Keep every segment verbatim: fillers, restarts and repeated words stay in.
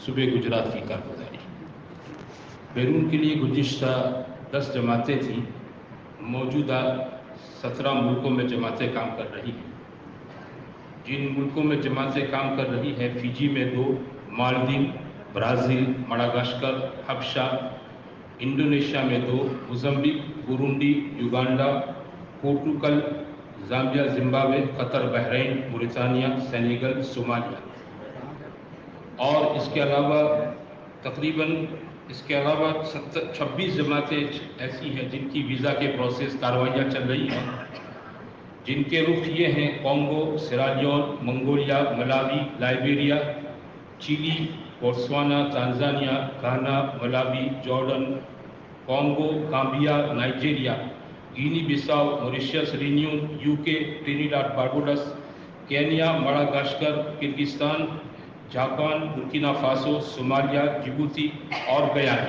صوبے گجرات کی کارگزاری۔ بیرون کے لیے گزشتہ دس جماعتیں تھیں، موجودہ سترہ ملکوں میں جماعتیں کام کر رہی ہیں۔ جن ملکوں میں جماعتیں کام کر رہی ہیں، فیجی میں دو، مالدیو، برازیل، مڈغاسکر، حبشہ، انڈونیشیا میں دو، Mozambique, Burundi, Uganda, Portugal, Zambia, Zimbabwe, Qatar, Bahrain, Mauritania, Senegal, Somalia, اور اس کے علاوہ تقریباً اس کے علاوہ چھبیس جماعتیں ایسی ہیں جن کی ویزا کے پروسیس کاروائیاں چل رہی ہیں، جن کے رخ یہ ہیں: Congo, Sierra Leone, Mongolia, Malawi, Liberia, Chile, Botswana, Tanzania, Ghana, Malawi, Jordan, Congo, Gambia, Nigeria, Guinea Bissau, Mauritius, Reunion, U K, Trinidad Barbados, Kenya, Madagascar, Kyrgyzstan, Japan, Burkina Faso, Somalia, Djibouti اور Guyana.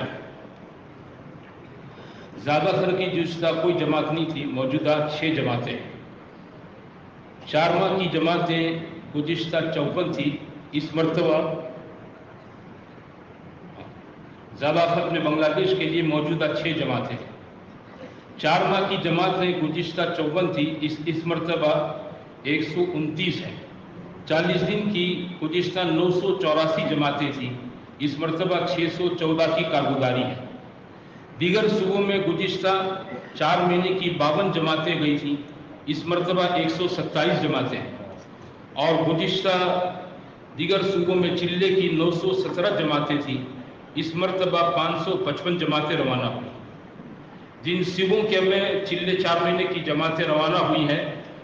زیادہ تر کی گزشتہ کوئی جماعت نہیں تھی، موجودہ چھ جماعتیں ہیں۔ چار ماہ کی جماعتیں گزشتہ چوپن تھی، اس مرتبہ زیادہ خط میں بنگلہ دیش کے لیے موجودہ چھ جماعتیں ہیں۔ چار ماہ کی جماعتیں گزشتہ چوپن تھی، اس اس مرتبہ ایک سو انتیس ہے۔ چالیس دن کی گزشتہ نو سو چوراسی جماعتیں تھیں، اس مرتبہ چھ سو چودہ کی کارگزاری ہے۔ دیگر صوبوں میں گزشتہ چار مہینے کی باون جماعتیں گئی تھیں، اس مرتبہ ایک سو ستائیس جماعتیں ہیں، اور گزشتہ دیگر صوبوں میں چلے کی نو سو سترہ جماعتیں تھیں، اس مرتبہ پانچ سو پچپن جماعتیں روانہ ہوئی۔ جن صوبوں کے میں چلے چار مہینے کی جماعتیں روانہ ہوئی ہیں: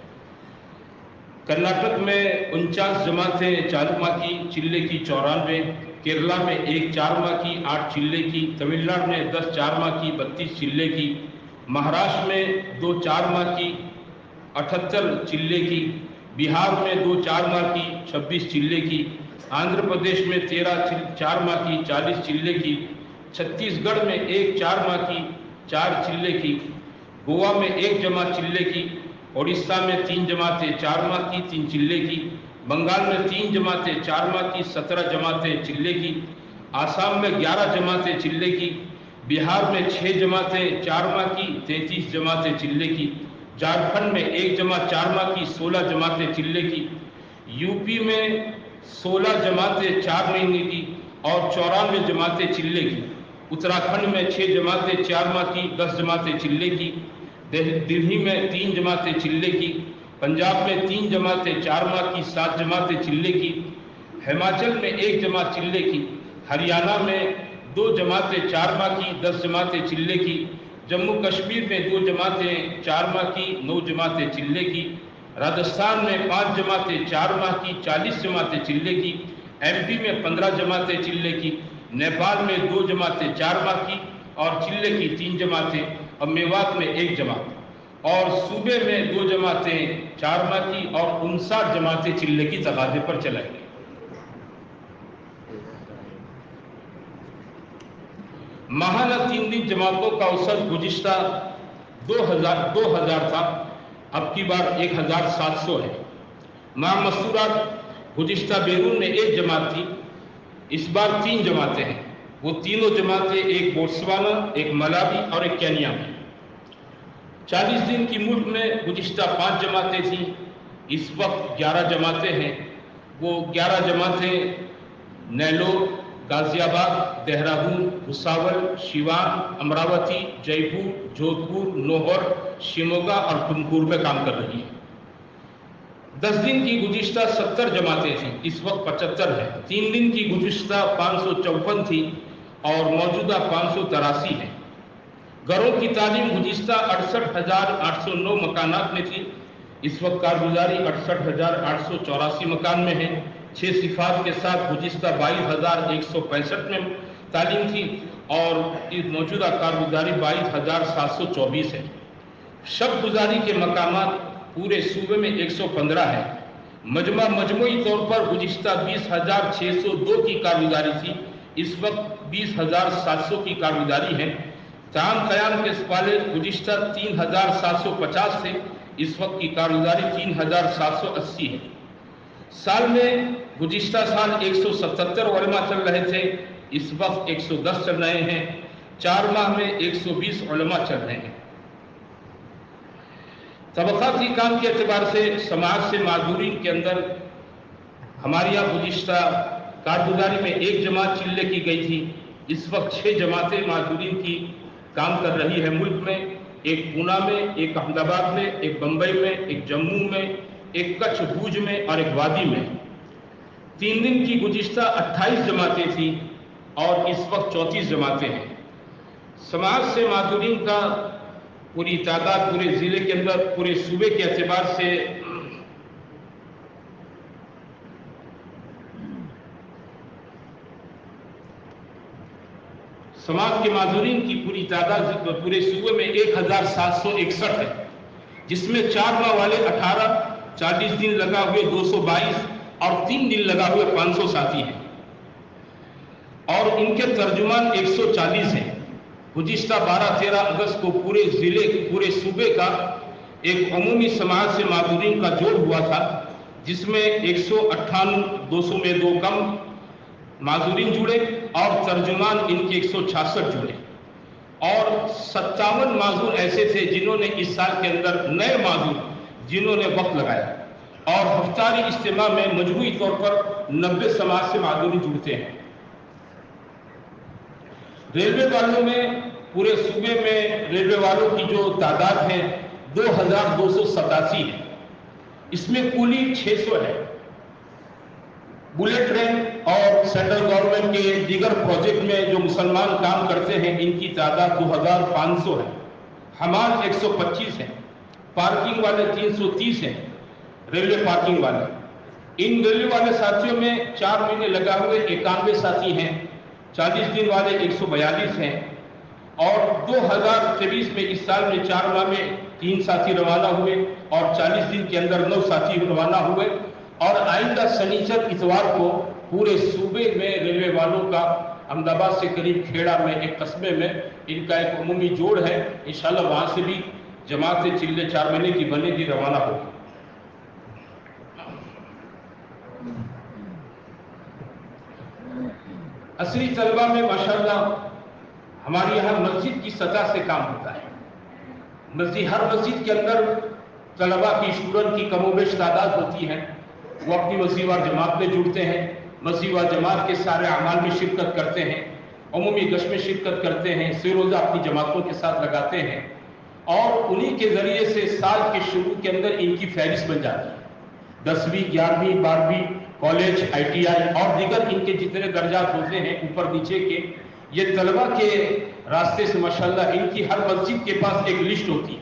کرناٹک میں انچاس جماعتیں چار ماہ کی، چلے کی چورانوے، کیرلا میں ایک چار ماہ کی، آٹھ چلے کی، تمل ناڈو میں دس چار ماہ کی، بتیس چلے کی، مہاراشٹر میں دو چار ماہ کی، اٹھہتر چلے کی، بہار میں دو چار ماہ کی، چھبیس چلے کی، آندھرا پردیش میں تیرہ چار ماہ کی، چالیس چلے کی، چھتیس گڑھ میں ایک چار ماہ کی، چار چلے کی، گوا میں ایک جماعت چلے کی، اڑیسہ میں تین جماعتیں چار ماہ کی، تین چلے کی، بنگال میں تین جماعتیں چار ماہ کی، سترہ جماعتیں چلے کی، آسام میں گیارہ جماعتیں چلے کی، بہار میں چھ جماعتیں چار ماہ کی، تینتیس جماعتیں چلے کی، جھارکھنڈ میں ایک جماعت چار ماہ کی، سولہ جماعتیں چلے کی، یو پی میں سولہ جماعتیں چار مہینے کی اور چورانوے جماعتیں چلے کی، اتراکھنڈ میں چھ جماعتیں چار ماہ کی، دس جماعتیں چلے کی، دہلی میں تین جماعتیں چلے کی، پنجاب میں تین جماعتیں چار ماہ کی، سات جماعتیں چلے کی، ہماچل میں ایک جماعت چلے کی، ہریانہ میں دو جماعتیں چار ماہ کی، دس جماعتیں چلے کی، جموں کشمیر میں دو جماعتیں چار ماہ کی، نو جماعتیں چلے کی، راجستھان میں پانچ جماعتیں چار ماہ کی، چالیس جماعتیں چلے کی، ایم پی میں پندرہ جماعتیں چلے کی، نیپال میں دو جماعتیں چار ماہ کی اور چلے کی تین جماعتیں، اور میوات میں ایک جماعت، اور صوبے میں دو جماعتیں چار ماہ کی اور انسٹھ جماعتیں چلے کی تقاضے پر چلائی گئی۔ ماہانہ تین دن جماعتوں کا اوسط گزشتہ دو ہزار دو ہزار تھا، اب کی بار ایک ہزار سات سو ہے۔ ماہ مستورات گزشتہ بیرون میں ایک جماعت تھی، اس بار تین جماعتیں ہیں، وہ تینوں جماعتیں ایک بوتسوانا، ایک ملاوی اور ایک کینیا میں۔ چالیس دن کی ملک میں گزشتہ پانچ جماعتیں تھیں، اس وقت گیارہ جماعتیں ہیں، وہ گیارہ جماعتیں نیلور، غازی آباد، دہرادون، بھساول، شیوان، امراوتی، جے پور، جودھ پور، نوہر، شیموگا اور تمکور میں کام کر رہی ہیں۔ دس دن کی گزشتہ ستر جماعتیں تھیں، اس وقت پچہتر ہے۔ تین دن کی گزشتہ پانچ سو چوپن تھی اور موجودہ پانچ سو تراسی ہے۔ گھروں کی تعلیم گزشتہ اڑسٹھ ہزار آٹھ سو نو مکانات میں تھی، اس وقت کارگزاری اڑسٹھ ہزار آٹھ سو چوراسی مکان میں ہے۔ چھ صفات کے ساتھ گزشتہ بائیس ہزار ایک سو پینسٹھ میں تعلیم تھی اور موجودہ کارگزاری بائیس ہزار سات سو چوبیس ہے۔ شب گزاری کے مقامات پورے صوبے میں ایک سو پندرہ ہے۔ مجمع مجموعی طور پر گزشتہ بیس ہزار چھ سو دو کی کارگزاری تھی، اس وقت بیس ہزار سات سو کی کارگزاری ہے۔ تام قیام کے سپالے گزشتہ تین ہزار سات سو پچاس تھے، اس وقت کی کارگزاری تین ہزار سات سو اسی ہے۔ साल में गुज़िश्ता साल एक सौ सतहत्तर उलमा चल रहे थे, इस वक्त एक सौ दस चल रहे हैं। चार माह में एक सौ बीस उलमा चल रहे हैं। तबक़ाती काम के एतबार से समाज से माजूरीन के अंदर हमारे यहाँ गुज़िश्ता कारगुजारी में एक जमात चिल्ले की गई थी, इस वक्त छः जमातें माजूरीन की काम कर रही है मुल्क में। एक पूना में, एक अहमदाबाद में, एक बम्बई में, एक जम्मू में, एक कच्छ भूज में और एक वादी में। तीन दिन की गुज़िश्ता अट्ठाईस जमातें थी और इस वक्त चौंतीस जमातें हैं। समाज से माजूरीन का पूरी तादाद पूरे ज़िले के अंदर, पूरे सूबे के एतबार से समाज के माजूरीन की पूरी तादाद पूरे सूबे में एक हजार सात सौ इकसठ है, जिसमें चार माह वाले अठारह, चालीस दिन लगा हुए दो सौ बाईस और तीन दिन लगा हुए पाँच सौ साथी हैं और इनके तर्जुमान एक सौ चालीस हैं। गुज़िश्ता बारह तेरह अगस्त को पूरे ज़िले पूरे सूबे का एक अमूमी समाज से माजूरीन का जोड़ हुआ था, जिसमें एक सौ अट्ठानवे दो सौ में दो कम माजूरीन जुड़े और तर्जुमान इनके एक सौ छियासठ जुड़े और सत्तावन माजूर ऐसे थे जिन्होंने इस साल के अंदर नए माजूर जिन्होंने वक्त लगाया और हफ्तारी इज्तिमा में मजमूई तौर पर नब्बे समाज से माजूरी जुड़ते हैं। रेलवे वालों में पूरे सूबे में रेलवे वालों की जो तादाद है दो हजार दो सौ सतासी है, इसमें कुली छह सौ है। बुलेट ट्रेन और सेंट्रल गवर्नमेंट के दीगर प्रोजेक्ट में जो मुसलमान काम करते हैं इनकी तादाद दो हजार पाँच सौ है। हमाल एक सौ पच्चीस है, पार्किंग वाले तीन सौ तीस हैं, रेलवे पार्किंग वाले। इन रेलवे वाले साथियों में चार महीने लगा हुए इक्यानवे साथी हैं, चालीस दिन वाले एक सौ बयालीस हैं और दो हजार तेईस में इस साल में चार माह में तीन साथी रवाना हुए और चालीस दिन के अंदर नौ साथी रवाना हुए और आइंदा शनिचर इतवार को पूरे सूबे में रेलवे वालों का अहमदाबाद से करीब खेड़ा में एक कस्बे में इनका एक अमूमी जोड़ है। इंशाल्लाह वहां से भी जमात चिल्ले चार महीने की बनेगी, रवाना होगी। असली तलबा में माशाल्लाह हमारे यहाँ मस्जिद की सतह से काम होता है। मस्जिद हर मस्जिद के अंदर तलबा की स्टूडेंट की कमोबेश तादाद होती है, वो अपनी मस्जिद जमात में जुड़ते हैं, मस्जिद जमात के सारे अमाल में शिरकत करते हैं, अमूमी गश में शिरकत करते हैं, से रोज़ा अपनी जमातों के साथ लगाते हैं और उन्हीं के ज़रिए से साल के शुरू के अंदर इनकी फहरिस्त बन जाती है। दसवीं, ग्यारहवीं, बारहवीं, कॉलेज, आई टी आई और दीगर इनके जितने दर्जात होते हैं ऊपर नीचे के, ये तलबा के रास्ते से माशाल्लाह इनकी हर मस्जिद के पास एक लिस्ट होती है,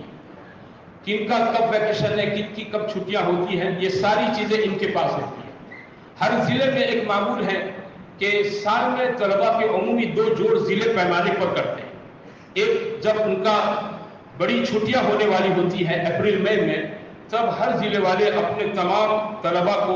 किनका कब वैकेशन है, किनकी कब छुट्टियां होती हैं, ये सारी चीजें इनके पास होती हैं। हर जिले में एक मामूल है कि साल में तलबा के अमूमी दो जोड़ जिले पैमाने पर करते हैं। एक जब उनका बड़ी छुट्टियां होने वाली होती है अप्रैल मई में, तब हर जिले वाले अपने तमाम तलबा को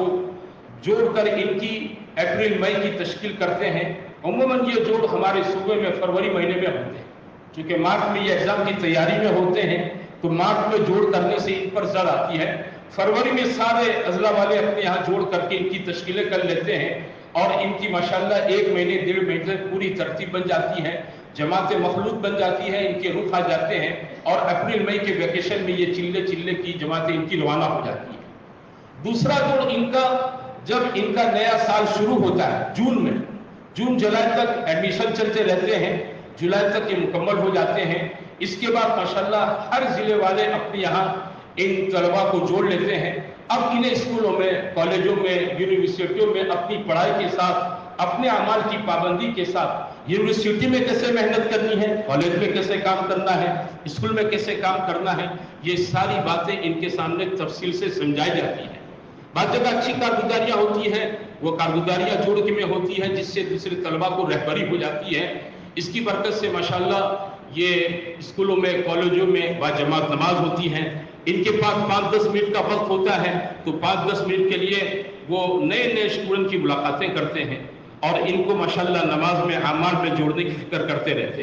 जोड़कर इनकी अप्रैल मई की तश्कील करते हैं। अमूमन ये जोड़ हमारे सूबे में फरवरी महीने में होते हैं, क्योंकि मार्च में ये एग्जाम की तैयारी में होते हैं तो मार्च में जोड़ करने से इन पर जर आती है। फरवरी में सारे अजला वाले अपने यहाँ जोड़ करके इनकी तश्कीलें कर लेते हैं और इनकी माशाल्लाह एक महीने डेढ़ महीने पूरी तरतीब बन जाती है, जमातें मखलूत बन जाती है, इनके रुख आ जाते हैं और अप्रैल मई के वैकेशन में ये चिल्ले चिल्ले की जमातें इनकी रवाना हो जाती है। दूसरा जोड़ इनका जब इनका नया साल शुरू होता है जून में, जून जुलाई तक एडमिशन चलते रहते हैं, जुलाई तक ये मुकम्मल हो जाते हैं। इसके बाद माशाल्लाह हर जिले वाले अपने यहाँ इन तलबा को जोड़ लेते हैं। अब इन्हें स्कूलों में, कॉलेजों में, यूनिवर्सिटियों में अपनी पढ़ाई के साथ, अपने अमाल की पाबंदी के साथ, यूनिवर्सिटी में कैसे मेहनत करनी है, कॉलेज में कैसे काम करना है, स्कूल में कैसे काम करना है, ये सारी बातें इनके सामने तफसील से समझाई जाती है। बाद जगह अच्छी कारगुजारियाँ होती हैं, वो कारगुजारियाँ जोड़ के में होती हैं जिससे दूसरे तलबा को रहबरी हो जाती है। इसकी बरकत से माशाल्लाह ये स्कूलों में, कॉलेजों में बाजमात नमाज होती है। इनके पास पाँच दस मिनट का वक्त होता है तो पाँच दस मिनट के लिए वो नए नए स्टूडेंट की मुलाकातें करते हैं और इनको माशाल्लाह नमाज में, अमाल में जोड़ने की फिक्र करते रहते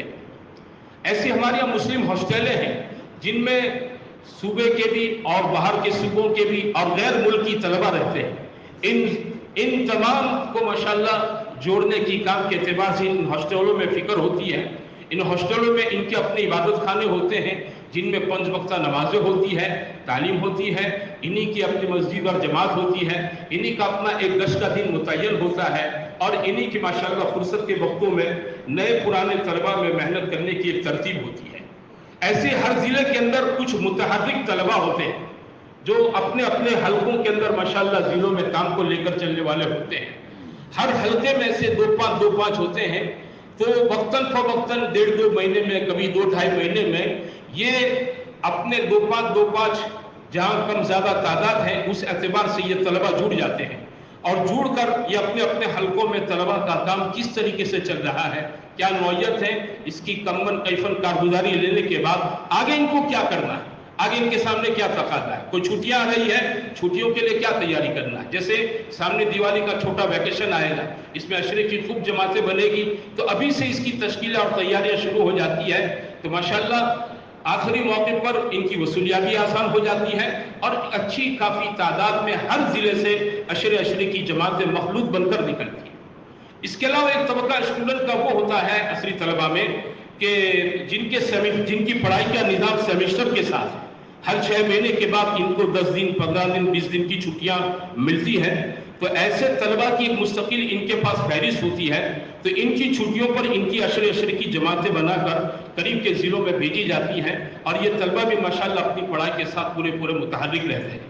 हैं। ऐसी हमारे यहाँ मुस्लिम हॉस्टलें हैं जिनमें सूबे के भी और बाहर के सूबों के भी और गैर मुल्की तलबा रहते हैं। ان ان تمام کو ماشاءاللہ جوڑنے کی کام کے اعتبار سے ان ہاسٹلوں میں فکر ہوتی ہے. ان ہاسٹلوں میں ان کے اپنے عبادت خانے ہوتے ہیں جن میں پنج وقتہ نمازیں ہوتی ہے, تعلیم ہوتی ہے, انہی کی اپنی مسجد اور جماعت ہوتی ہے, انہی کا اپنا ایک گشت کا دن متعین ہوتا ہے, اور انہی کی ماشاءاللہ فرصت کے وقتوں میں نئے پرانے طلبہ میں محنت کرنے کی ایک ترتیب ہوتی ہے. ایسے ہر ضلع کے اندر کچھ متحرک طلبہ ہوتے ہیں جو اپنے اپنے حلقوں کے اندر ماشاءاللہ ضلعوں میں کام کو لے کر چلنے والے ہوتے ہیں. ہر حلقے میں سے دو پانچ دو پانچ ہوتے ہیں, تو وقتاً فوقتاً ڈیڑھ دو مہینے میں, کبھی دو ڈھائی مہینے میں یہ اپنے دو پانچ دو پانچ جہاں کم زیادہ تعداد ہے اس اعتبار سے یہ طلبہ جڑ جاتے ہیں, اور جڑ کر یہ اپنے اپنے حلقوں میں طلبہ کا کام کس طریقے سے چل رہا ہے, کیا نوعیت ہے, اس کی کمن کیفن کارگزاری لینے کے بعد آگے ان کو کیا کرنا ہے, آگے ان کے سامنے کیا تقاضا ہے. کوئی چھٹیاں آ رہی ہے, چھٹیوں کے لیے کیا تیاری کرنا ہے. جیسے سامنے دیوالی کا چھوٹا ویکیشن آئے گا, اس میں عشرے کی خوب جماعتیں بنے گی, تو ابھی سے اس کی تشکیلیں اور تیاریاں شروع ہو جاتی ہے. تو ماشاءاللہ آخری موقع پر ان کی وصولیابی آسان ہو جاتی ہے, اور اچھی کافی تعداد میں ہر ضلع سے عشرے عشرے کی جماعتیں مخلوط بن کر نکلتی ہیں. اس کے علاوہ ایک طبقہ اسٹوڈنٹ کا وہ ہوتا ہے عصری طلبہ میں کہ جن کے جن کی پڑھائی کا نظام سیمسٹر کے ساتھ ہر چھ مہینے کے بعد ان کو دس دن پندرہ دن بیس دن کی چھٹیاں ملتی ہیں. تو ایسے طلبہ کی ایک مستقل ان کے پاس فہرست ہوتی ہے, تو ان کی چھٹیوں پر ان کی عشرے عشرے کی جماعتیں بنا کر قریب کے ضلعوں میں بھیجی جاتی ہیں, اور یہ طلبہ بھی ماشاءاللہ اپنی پڑھائی کے ساتھ پورے پورے متحرک رہتے ہیں.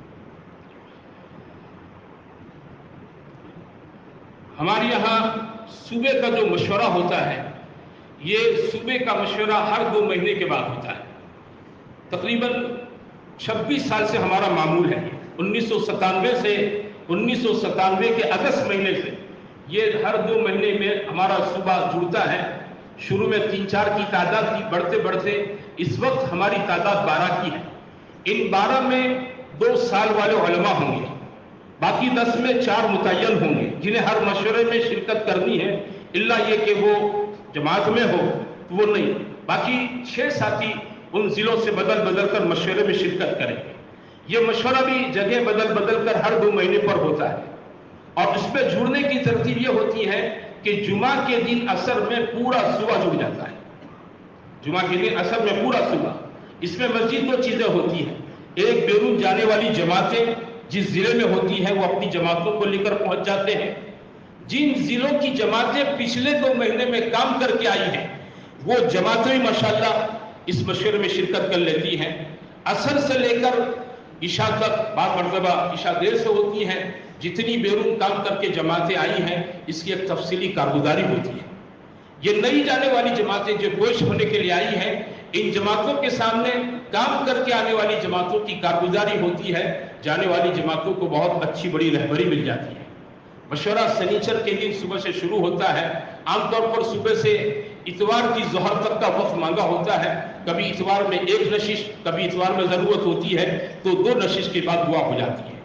ہمارے یہاں صوبے کا جو مشورہ ہوتا ہے, یہ صوبے کا مشورہ ہر دو مہینے کے بعد ہوتا ہے. تقریباً چھبیس سال سے ہمارا معمول ہے. انیس سو ستانوے سے انیس سو ستانوے کے اگست مہینے سے یہ ہر دو مہینے میں ہمارا صوبہ جڑتا ہے. شروع میں تین چار کی تعداد تھی, بڑھتے بڑھتے اس وقت ہماری تعداد بارہ کی ہے. ان بارہ میں دو سال والے علماء ہوں گے, باقی دس میں چار متعین ہوں گے جنہیں ہر مشورے میں شرکت کرنی ہے, الا یہ کہ وہ جماعت میں ہو تو وہ نہیں. باقی چھ ساتھی ان ضلعوں سے بدل بدل کر مشورے میں شرکت کریں گے. یہ مشورہ بھی جگہ بدل بدل کر ہر دو مہینے پر ہوتا ہے, اور اس میں جڑنے کی ترتیب یہ ہوتی ہے کہ جمعہ کے دن عصر میں پورا صوبہ جڑ جاتا ہے. جمعہ کے دن عصر میں پورا صوبہ. اس میں مسجد دو چیزیں ہوتی ہیں, ایک بیرون جانے والی جماعتیں جس ضلع میں ہوتی ہیں وہ اپنی جماعتوں کو لے کر پہنچ جاتے ہیں. جن ضلعوں کی جماعتیں پچھلے دو مہینے میں کام کر کے آئی ہیں وہ جماعتیں ماشاءاللہ اس مشورے میں شرکت کر لیتی ہیں. عصر سے لے کر عشاء تک, بعض مرتبہ عشاء دیر سے ہوتی ہے. جتنی بیرون کام کر کے جماعتیں آئی ہیں اس کی ایک تفصیلی کارگزاری ہوتی ہے. یہ نئی جانے والی جماعتیں جو گوشت ہونے کے لیے آئی ہیں, ان جماعتوں کے سامنے کام کر کے آنے والی جماعتوں کی کارگزاری ہوتی ہے. جانے والی جماعتوں کو بہت اچھی بڑی رہبری مل جاتی ہے. مشورہ سنیچر کے دن صبح سے شروع ہوتا ہے. عام طور پر صبح سے اتوار کی ظہر تک کا وقت مانگا ہوتا ہے. کبھی اتوار میں ایک نشش, کبھی اتوار میں ضرورت ہوتی ہے تو دو نشش کے بعد دعا ہو جاتی ہے.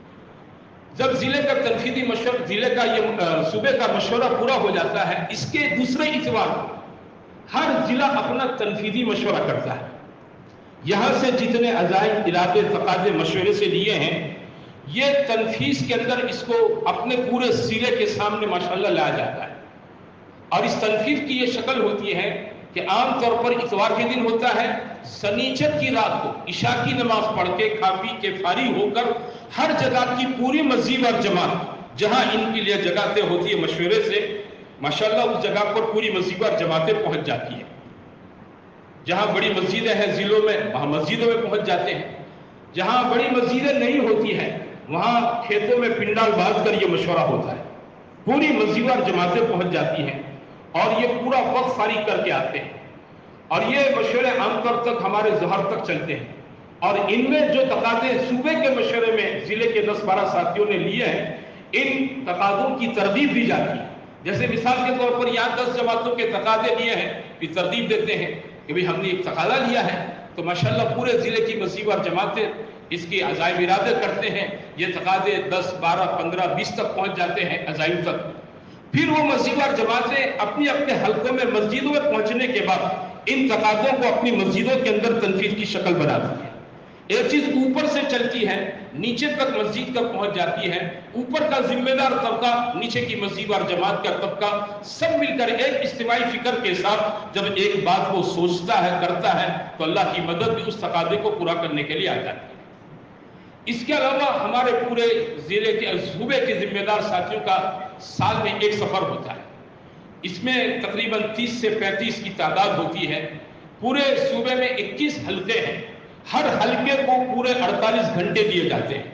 جب ضلع کا تنفیذی مشورہ ضلع کا یہ صوبے کا مشورہ پورا ہو جاتا ہے, اس کے دوسرے اتوار ہر ضلع اپنا تنفیذی مشورہ کرتا ہے. یہاں سے جتنے عزائم ارادے تقاضے مشورے سے لیے ہیں یہ تنفیذ کے اندر اس کو اپنے پورے ضلع کے سامنے ماشاءاللہ لایا جاتا ہے. اور اس تنفیذ کی یہ شکل ہوتی ہے کہ عام طور پر اتوار کے دن ہوتا ہے. سنیچر کی رات کو عشاء کی نماز پڑھ کے کھا پی کے فارغ ہو کر ہر جگہ کی پوری مسجد اور جماعت جہاں ان کے لیے جگہیں ہوتی ہے مشورے سے, ماشاءاللہ اس جگہ پر پوری مسجد اور جماعتیں پہنچ جاتی ہیں. جہاں بڑی مسجدیں ہیں ضلعوں میں وہاں مسجدوں میں پہنچ جاتے ہیں. جہاں بڑی مسجدیں نہیں ہوتی ہیں وہاں کھیتوں میں پنڈال باندھ کر یہ مشورہ ہوتا ہے. پوری مسجد اور جماعتیں پہنچ جاتی ہیں اور یہ پورا وقت فارغ کر کے آتے ہیں. اور یہ مشورے عام طور تک ہمارے ظہر تک چلتے ہیں. اور ان میں جو تقاضے صوبے کے مشورے میں ضلع کے دس بارہ ساتھیوں نے لیے ہیں, ان تقاضوں کی ترغیب دی جاتی ہے. جیسے مثال کے طور پر یہاں دس جماعتوں کے تقاضے لیے ہیں, پھر ترغیب دیتے ہیں کہ بھئی ہم نے ایک تقاضا لیا ہے, تو ماشاءاللہ پورے ضلع کی مسجد اور جماعتیں اس کی عزائم ارادے کرتے ہیں. یہ تقاضے دس بارہ پندرہ بیس تک پہنچ جاتے ہیں عزائم تک. پھر وہ مسجد اور جماعتیں اپنی اپنے حلقوں میں مسجدوں میں پہنچنے کے بعد ان تقاضوں کو اپنی مسجدوں کے اندر تنفیذ کی شکل بناتی ہیں. ایک چیز اوپر سے چلتی ہے نیچے تک مسجد تک پہنچ جاتی ہے، اوپر کا ذمہ دار طبقہ، نیچے کی مسجد اور جماعت کا طبقہ سب مل کر ایک اجتماعی فکر کے ساتھ جب ایک بات کو سوچتا ہے کرتا ہے تو اللہ کی مدد بھی اس تقاضے کو پورا کرنے کے لیے آ جاتی ہے۔ اس کے علاوہ ہمارے پورے ضلع کے صوبے کے ذمہ دار ساتھیوں کا سال میں ایک سفر ہوتا ہے، اس میں تقریباً تیس سے پینتیس کی تعداد ہوتی ہے، پورے صوبے میں اکیس حلقے ہیں، ہر حلقے کو پورے اڑتالیس گھنٹے دیے جاتے ہیں،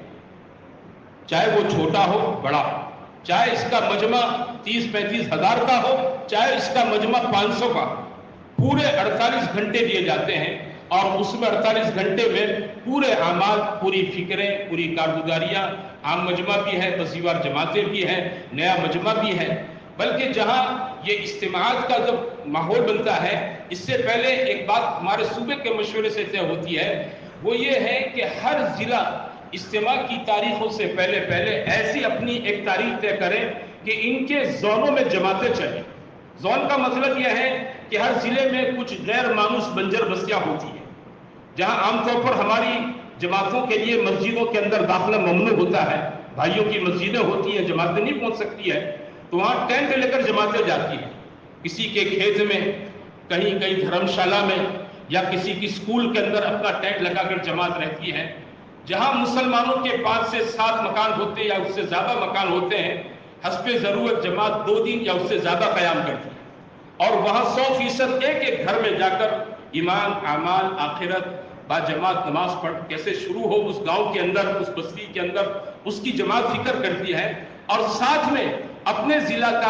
چاہے وہ چھوٹا ہو بڑا ہو، چاہے اس کا مجمع تیس پینتیس ہزار کا ہو، چاہے اس کا مجمع پانچ سو کا، پورے اڑتالیس گھنٹے دیے جاتے ہیں، اور اس میں اڑتالیس گھنٹے میں پورے اعمال، پوری فکریں، پوری کارگزاریاں، عام مجمع بھی ہے، بسیوار جماعتیں بھی ہیں، نیا مجمع بھی ہے، بلکہ جہاں یہ اجتماعات کا جب ماحول بنتا ہے، اس سے پہلے ایک بات ہمارے صوبے کے مشورے سے طے ہوتی ہے، وہ یہ ہے کہ ہر ضلع اجتماع کی تاریخوں سے پہلے پہلے ایسی اپنی ایک تاریخ طے کریں کہ ان کے زونوں میں جماعتیں چلیں۔ زون کا مطلب یہ ہے کہ ہر ضلع میں کچھ غیر مانوس بنجر بستیاں ہوتی ہیں، جہاں عام طور پر ہماری جماعتوں کے لیے مسجدوں کے اندر داخلہ ممنوع ہوتا ہے، بھائیوں کی مسجدیں ہوتی ہیں، جماعتیں نہیں پہنچ سکتی ہے، تو وہاں ٹینٹ لے کر جماعتیں جاتی ہیں، کسی کے کھیت میں، کہیں کہیں دھرم شالہ میں، یا کسی کی سکول کے اندر اپنا ٹینٹ لگا کر جماعت رہتی ہے۔ جہاں مسلمانوں کے پانچ سے سات مکان ہوتے ہیں یا اس سے زیادہ مکان ہوتے ہیں، حسب ضرورت جماعت دو دن یا اس سے زیادہ قیام کرتی ہے، اور وہاں سو فیصد ایک ایک گھر میں جا کر ایمان، اعمال، آخرت، با جماعت نماز پڑھ کیسے شروع ہو اس گاؤں کے اندر، اس بستی کے اندر، اس کی جماعت فکر کرتی ہے، اور ساتھ میں اپنے ضلع کا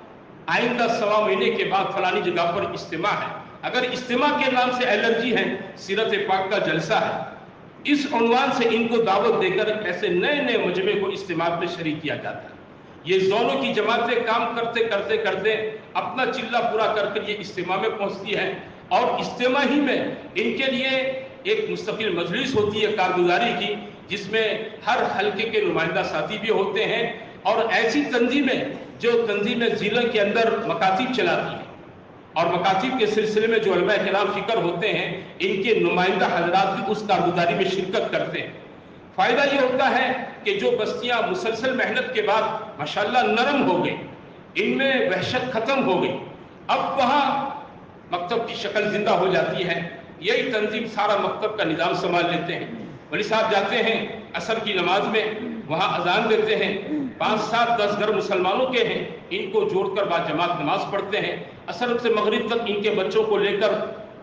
آئندہ سوا مہینے کے بعد فلانی جگہ پر اجتماع ہے، اگر اجتماع کے نام سے الرجی ہے، سیرت پاک کا جلسہ ہے، اس عنوان سے ان کو دعوت دے کر ایسے نئے نئے مجمع کو اجتماع میں شریک کیا جاتا ہے۔ یہ زونوں کی جماعتیں کام کرتے کرتے کرتے اپنا چلہ پورا کر کر یہ اجتماع میں پہنچتی ہے، اور اجتماع ہی میں ان کے لیے ایک مستقل مجلس ہوتی ہے کارگزاری کی، جس میں ہر حلقے کے نمائندہ ساتھی بھی ہوتے ہیں، اور ایسی تنظیمیں جو تنظیمیں ضلع کے اندر مکاتب چلاتی ہیں، اور مکاتب کے سلسلے میں جو علماء کرام فکر ہوتے ہیں، ان کے نمائندہ حضرات بھی اس کارگزاری میں شرکت کرتے ہیں۔ فائدہ یہ ہوتا ہے کہ جو بستیاں مسلسل محنت کے بعد ماشاءاللہ نرم ہو گئی، ان میں وحشت ختم ہو گئی، اب وہاں مکتب کی شکل زندہ ہو جاتی ہے، یہی تنظیم سارا مکتب کا نظام سنبھال لیتے ہیں۔ ولی صاحب جاتے ہیں عصر کی نماز میں، وہاں اذان دیتے ہیں، پانچ سات دس گھر مسلمانوں کے ہیں، ان کو جوڑ کر بعد جماعت نماز پڑھتے ہیں، عصر سے مغرب تک ان کے بچوں کو لے کر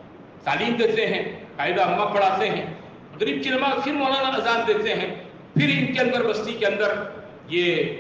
تعلیم دیتے ہیں، قاعدہ امہ پڑھاتے ہیں، مغرب کی نماز پھر مولانا اذان دیتے ہیں، پھر ان کے اندر بستی کے اندر یہ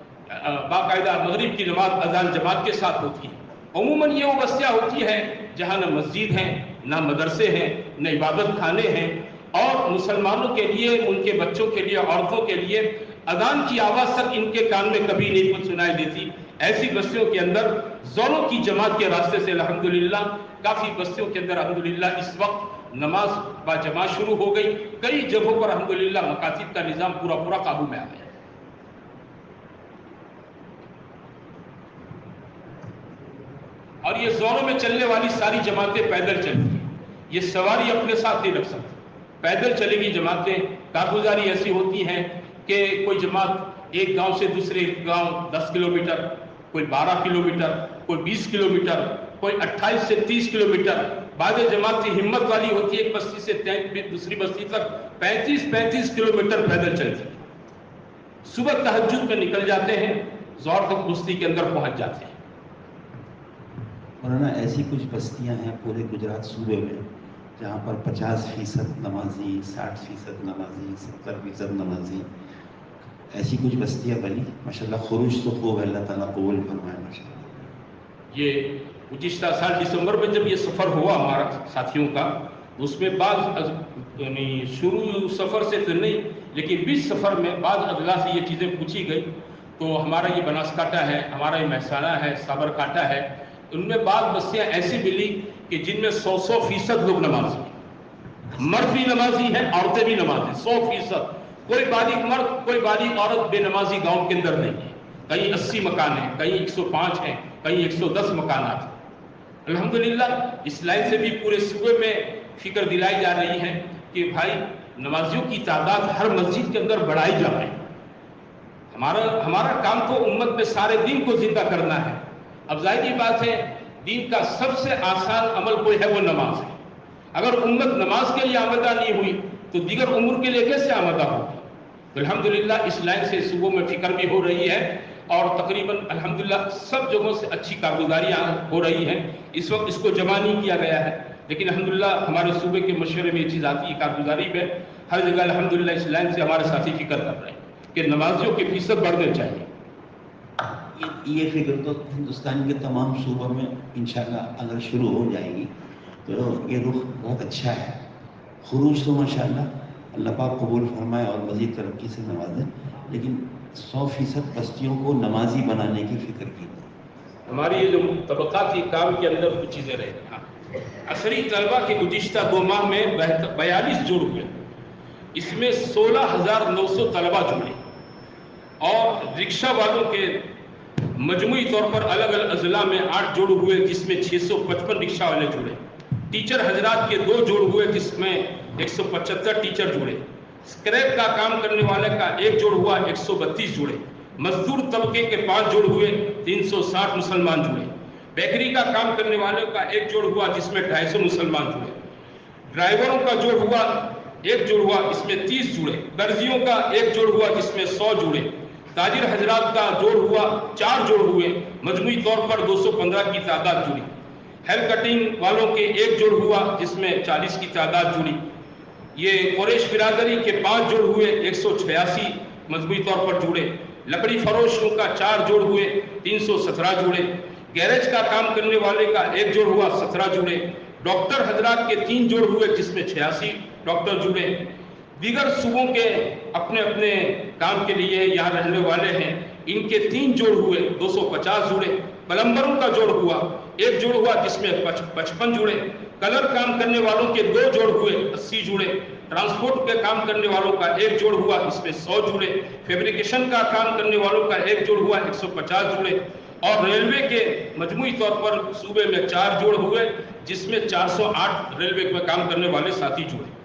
باقاعدہ مغرب کی نماز اذان جماعت کے ساتھ ہوتی ہے۔ عموماً یہ وہ بستیاں ہوتی ہیں جہاں نہ مسجد ہیں، نہ مدرسے ہیں، نہ عبادت خانے ہیں، اور مسلمانوں کے لیے، ان کے بچوں کے لیے، عورتوں کے لیے اذان کی آواز تک ان کے کان میں کبھی نہیں کچھ سنائی دیتی۔ ایسی بستیوں کے اندر زونوں کی جماعت کے راستے سے الحمدللہ کافی بستیوں کے اندر الحمدللہ اس وقت نماز با جماعت شروع ہو گئی، کئی جگہوں پر الحمدللہ مکاتب کا نظام پورا پورا قابو میں آ گیا۔ اور یہ زونوں میں چلنے والی ساری جماعتیں پیدل چلتی ہیں، یہ سواری اپنے ساتھ نہیں رکھ سکتی، پیدل چلے گی جماعتیں۔ کارگزاری ایسی ہوتی ہیں کہ کوئی جماعت ایک گاؤں سے دوسرے گاؤں دس کلومیٹر، کوئی بارہ کلومیٹر، کوئی بیس کلومیٹر، کوئی اٹھائیس سے تیس کلومیٹر، بعض جماعت کی ہمت والی ہوتی ہے ایک بستی سے دوسری بستی تک پینتیس پینتیس کلومیٹر پیدل چلتی ہے۔ صبح تہجد میں نکل جاتے ہیں، ظہر تک بستی کے اندر پہنچ جاتے ہیں۔ مولانا ایسی کچھ بستیاں ہیں پورے گجرات صوبے میں جہاں پر پچاس فیصد نمازی، ساٹھ فیصد نمازی، ستر فیصد نمازی، ایسی کچھ بستیاں بنی ماشاءاللہ، خروج تو خوب، اللہ تعالیٰ قبول فرمائے ماشاءاللہ۔ یہ گزشتہ سال دسمبر میں جب یہ سفر ہوا ہمارا ساتھیوں کا، اس میں بعض یعنی شروع سفر سے تو نہیں لیکن بیچ سفر میں بعض اضلاع سے یہ چیزیں پوچھی گئی، تو ہمارا یہ بناسکاٹا ہے، ہمارا یہ مہسانہ ہے، سابرکاٹا ہے، ان میں بعض بستیاں ایسی ملی کہ جن میں سو سو فیصد لوگ نمازی ہیں، مرد بھی نمازی ہیں، عورتیں بھی نمازی، سو فیصد، کوئی بالغ مرد کوئی بالغ عورت بے نمازی گاؤں کے اندر نہیں ہے۔ کہیں اسی مکان ہیں، کہیں ایک سو پانچ ہیں، کہیں ایک سو دس مکانات ہیں۔ الحمدللہ اس لائن سے بھی پورے صوبے میں فکر دلائی جا رہی ہے کہ بھائی نمازیوں کی تعداد ہر مسجد کے اندر بڑھائی جا رہی ہے. ہمارا ہمارا کام تو امت میں سارے دین کو زندہ کرنا ہے. اب ظاہری بات ہے دین کا سب سے آسان عمل کوئی ہے وہ نماز ہے. اگر امت نماز کے لیے آمدہ نہیں ہوئی تو دیگر امور کے لیے کیسے آمدہ ہوگی؟ تو الحمدللہ اس لائن سے صوبوں میں فکر بھی ہو رہی ہے اور تقریباً الحمدللہ سب جگہوں سے اچھی کارگزاریاں ہو رہی ہیں. اس وقت اس کو جمع نہیں کیا گیا ہے لیکن الحمدللہ ہمارے صوبے کے مشورے میں یہ چیز آتی ہے کارگزاری میں ہر جگہ الحمدللہ اس لائن سے ہمارے ساتھی فکر کر رہے ہیں کہ نمازیوں کے فیصد بڑھنے چاہیے. یہ فکر تو ہندوستان کے تمام صوبوں میں انشاءاللہ اگر شروع ہو جائے گی تو یہ رخ بہت اچھا ہے. خروج تو ماشاءاللہ اللہ پاک قبول فرمائے اور مزید ترقی سے نوازے، لیکن سو فیصد بستیوں کو نمازی بنانے کی فکر کی. ہماری یہ جو طبقاتی کام کے اندر کچھ چیزیں رہے ہیں. عصری طلبہ کے گزشتہ دو ماہ میں بیالیس جوڑ ہوئے، اس میں سولہ ہزار نو سو طلبہ جڑے اور رکشہ والوں کے مجموعی طور پر الگ الگ اضلاع میں آٹھ جوڑ ہوئے جس میں چھ سو پچپن رکشہ والے جڑے. ٹیچر حضرات کے دو جوڑ ہوئے جس میں ایک سو پچہتر ٹیچر جڑے. اسکریپ کا کام کرنے والے کا ایک جوڑ ہوا ایک سو بتیس جڑے. مزدور طبقے کے پانچ جوڑ ہوئے تین سو ساٹھ مسلمان جڑے. بیکری کا کام کرنے والوں کا ایک جوڑ ہوا جس میں ڈھائی سو مسلمان جڑے. ڈرائیوروں کا جوڑ ہوا ایک جوڑ ہوا اس میں تیس جڑے. درزیوں کا ایک جوڑ ہوا جس میں سو جڑے. تاجر حضرات کا جوڑ ہوا چار جوڑ ہوئے، مجموعی طور پر دو سو پندرہ کی تعداد جڑی. ہیئر کٹنگ والوں کے ایک جوڑ ہوا جس میں چالیس کی تعداد جڑی. یہ قریش برادری کے پانچ جوڑ ہوئے ایک سو چھیاسی مجموعی طور پر جڑے. لکڑی فروشوں کا چار جوڑ ہوئے تین سو سترہ جڑے. گیرج کا کام کرنے والے کا ایک جوڑ ہوا سترہ جڑے. ڈاکٹر حضرات کے تین جوڑ ہوئے جس میں چھیاسی ڈاکٹر جڑے. دیگر صوبوں کے اپنے اپنے کام کے لیے یہاں رہنے والے ہیں، ان کے تین جوڑ ہوئے دو سو پچاس جڑے. پلمبروں کا جوڑ ہوا ایک جوڑ ہوا جس میں پچپن جڑے. کلر کام کرنے والوں کے دو جوڑ ہوئے اسی جڑے. ٹرانسپورٹ کے کام کرنے والوں کا ایک جوڑ ہوا اس میں سو جڑے. فیبریکیشن کا کام کرنے والوں کا ایک جوڑ ہوا ایک سو پچاس جڑے. اور ریلوے کے مجموعی طور پر صوبے میں چار جوڑ ہوئے جس میں چار سو آٹھ ریلوے میں کام کرنے والے ساتھی جڑے.